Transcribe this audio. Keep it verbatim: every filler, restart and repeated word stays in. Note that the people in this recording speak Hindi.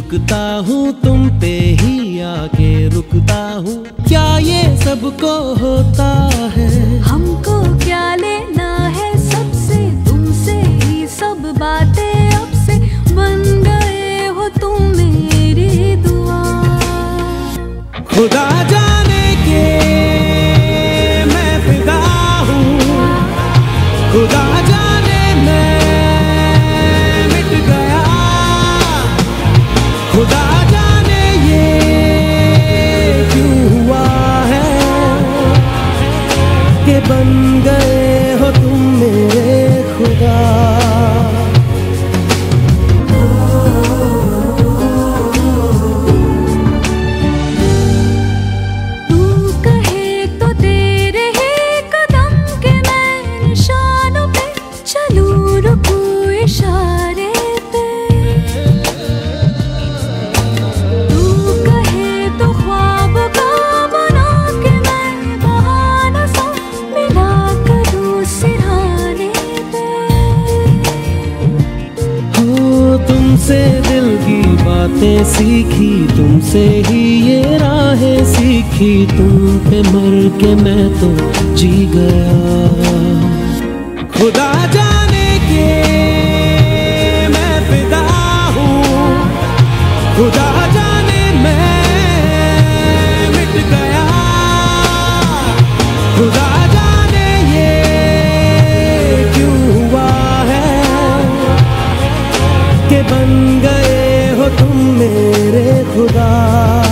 झुकता हूँ तुम पे ही आके रुकता हूँ, क्या ये सबको होता है? हमको क्या लेना है सबसे, तुमसे ही सब बातें अब से, बन गए हो तुम मेरी दुआ। खुदा जाने के मैं फिदा हूँ, खुदा जाने मैं मिट गया, खुदा जाने ये क्यों हुआ है कि बन गए हो तुम मेरे खुदा। तुमसे दिल की बातें सीखी, तुमसे ही ये राहें सीखी, तुम पे मर के मैं तो जी गया। खुदा जाने के मैं फिदा हूँ, खुदा जाने मैं मिट गया, खुदा जाने ये क्यों हुआ है कि बन गए हो तुम मेरे खुदा।